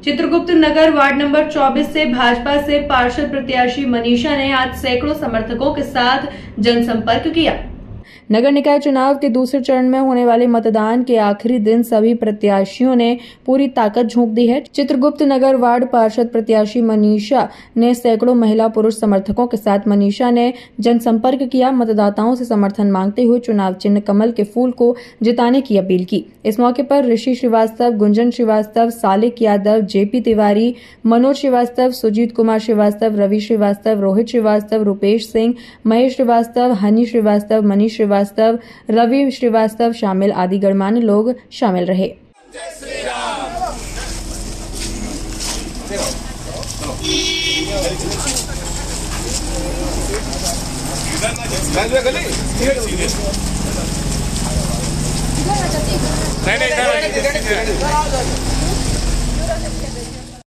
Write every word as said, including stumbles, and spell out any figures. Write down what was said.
चित्रगुप्त नगर ward number चौबीस से भाजपा से पार्षद प्रत्याशी मनीषा ने आज सैकड़ों समर्थकों के साथ जनसंपर्क किया। नगर निकाय चुनाव के दूसरे चरण में होने वाले मतदान के आखिरी दिन सभी प्रत्याशियों ने पूरी ताकत झोंक दी है। चित्रगुप्त नगर वार्ड पार्षद प्रत्याशी मनीषा ने सैकड़ों महिला पुरुष समर्थकों के साथ मनीषा ने जनसंपर्क किया। मतदाताओं से समर्थन मांगते हुए चुनाव चिन्ह कमल के फूल को जिताने की अपील की। इस मौके पर ऋषि श्रीवास्तव, गुंजन श्रीवास्तव, सालिक यादव, जेपी तिवारी, मनोज श्रीवास्तव, सुजीत कुमार श्रीवास्तव, रवि श्रीवास्तव, रोहित श्रीवास्तव, रुपेश सिंह, महेश श्रीवास्तव, हनी श्रीवास्तव, मनीष श्रीवास्तव, रवि श्रीवास्तव शामिल आदि गणमान्य लोग शामिल रहे। नहीं नहीं